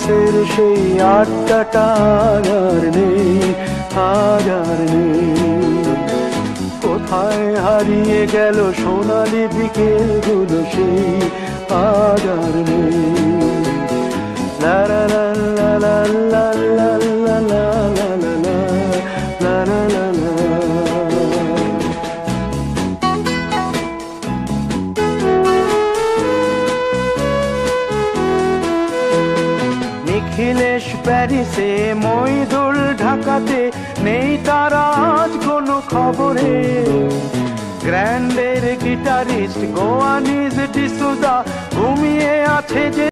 রাতের সেই আড্ডাটা আর নেই, আর নেই। কোথায় হারিয়ে গেল সোনালি বিকেলগুলো সেই আর নেই। লা লা লা লা লা লা লা লা লা লা লা লা লা লা। নিখিলেশ প্যারিসে, মইদুল ঢাকাতে, নেই তারা আজ কোনো খবরে। গ্র্যান্ডের গিটারিস্ট গোয়ানিজ ডিসুজা ঘুমিয়ে আছে যে